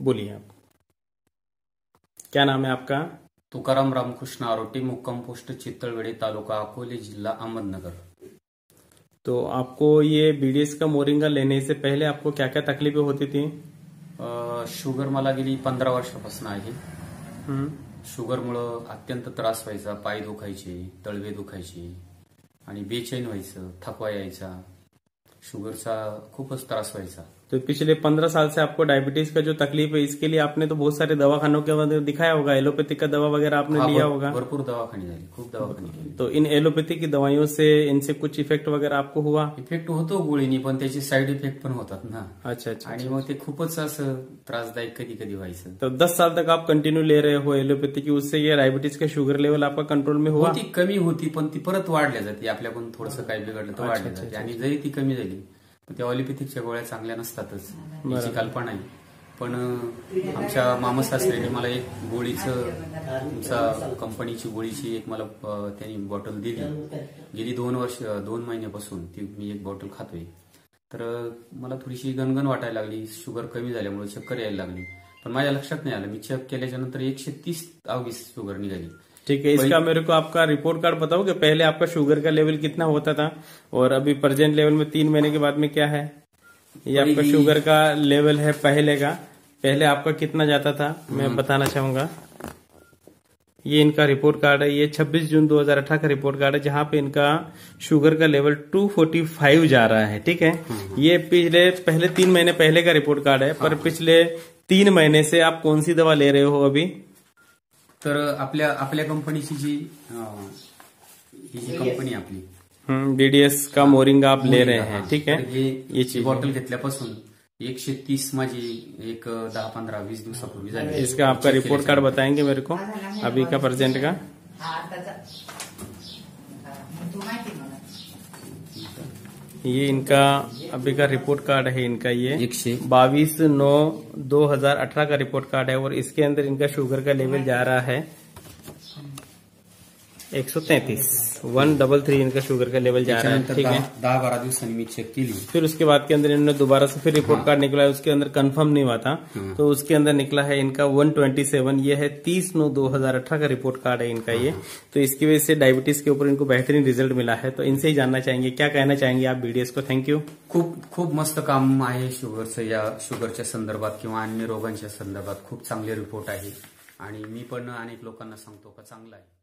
बोलिए आप, क्या नाम है आपका? तुकाराम रामकृष्ण आरोटी, मुक्काम पोस्ट चित्तळवेडी, तालुका अकोले, जिल्हा अहमदनगर। तो आपको ये बीडीएस का मोरिंगा लेने से पहले आपको क्या क्या तकलीफें होती थी? शुगर मला गेली 15 वर्षापासून आहे। शुगरमुळे अत्यंत त्रास व्हायचा, पाय दुखायचे, तळवे दुखायचे आणि बेचैन व्हायचं, थकवा यायचा, शुगरचा खूपच त्रास व्हायचा। तो पिछले 15 साल से आपको डायबिटीज का जो तकलीफ है, इसके लिए आपने तो बहुत सारे दवाखानों के अंदर दिखाया होगा, एलोपैथिक का दवा वगैरह आपने लिया होगा? भरपूर दवाखाने झाले, खूप दवाखाने केले। तो इन एलोपैथिक की दवाइयों से इनसे कुछ इफेक्ट वगैरह आपको हुआ? इफेक्ट होतो गोळीनी, पण त्याचे साइड इफेक्ट पण होतात ना। अच्छा अच्छा। आणि मग ते खूपच असं त्रासदायक कधी कधी व्हायचं। तो 10 साल तक आप कंटिन्यू ले रहे हो एलोपैथी की, उससे ये डायबिटीज का शुगर लेवल आपका कंट्रोल में हुआ? ती कमी होती, पण ती परत वाढल्या जाते, आपल्याकडून थोडंसं काही बिघडलं तर वाढल्या जाते। आणि जरी ती कमी झाली त्या ऑलिपॅथिकच्या गोळ्या चांगल्या नसतातच, याची कल्पना आहे। पण आमच्या मामासासऱ्यांनी मला एक गोळीचं, तुमचा कंपनीची गोळीची एक मला त्यांनी बॉटल दिली। गेली 2 महिन्यापासून ती मी एक बॉटल खातोय। तर मला थोडीशी गणगण वाटायला लागली, शुगर कमी झाल्यामुळे चक्कर यायला लागली, पण माझ्या लक्षात नाही आलं। मी चेक केल्याच्या नंतर 130 अवघी शुगर निघाली। ठीक है, इसका मेरे को आपका रिपोर्ट कार्ड बताओ कि पहले आपका शुगर का लेवल कितना होता था और अभी प्रेजेंट लेवल में 3 महीने के बाद में क्या है? ये आपका शुगर का लेवल है पहले का, पहले आपका कितना जाता था मैं बताना चाहूंगा। ये इनका रिपोर्ट कार्ड है, ये 26 जून 2018 का रिपोर्ट कार्ड है, जहां पे इनका शुगर का लेवल 245 जा रहा है। ठीक है, ये पहले 3 महीने पहले का रिपोर्ट कार्ड है, पर पिछले 3 महीने से आप कौन सी दवा ले रहे हो अभी? तर आपल्या कंपनीची जी कंपनी आपली बीडीएस का मोरिंगा आप ले रहे हैं। ठीक है, ये बॉटल घेतल्यापासून 130 माझी एक 10-15-20 दिवसापूर्वी झाली। इसका आपका रिपोर्ट कार्ड बताएंगे मेरे को अभी का प्रेजेंट का? ये इनका अभी का रिपोर्ट कार्ड है, इनका ये 22/9/2018 का रिपोर्ट कार्ड है, और इसके अंदर इनका शुगर का लेवल जा रहा है 133 इनका शुगर का लेवल जा रहा है। ठीक है, 10-12 दिवसांनी मी चेक केली। फिर उसके बाद के अंदर इन्होंने दोबारा से फिर रिपोर्ट कार्ड निकला है, उसके अंदर कंफर्म नहीं हुआ था, तो उसके अंदर निकला है इनका 127। ये है 30/9/2018 का रिपोर्ट कार्ड है इनका ये। तो इसकी वजह से डायबिटीज के ऊपर इनको बेहतरीन रिजल्ट मिला है। तो इनसे ही जानना चाहेंगे, क्या कहना चाहेंगे आप बीडीएस को? थँक्यू। खूप मस्त काम आहे शुगरचं, या शुगरच्या संदर्भात किंवा अन्य रोगांच्या संदर्भात खूप चांगले रिपोर्ट आहे, आणि मी पण अनेक लोकांना सांगतो का चांगला आहे।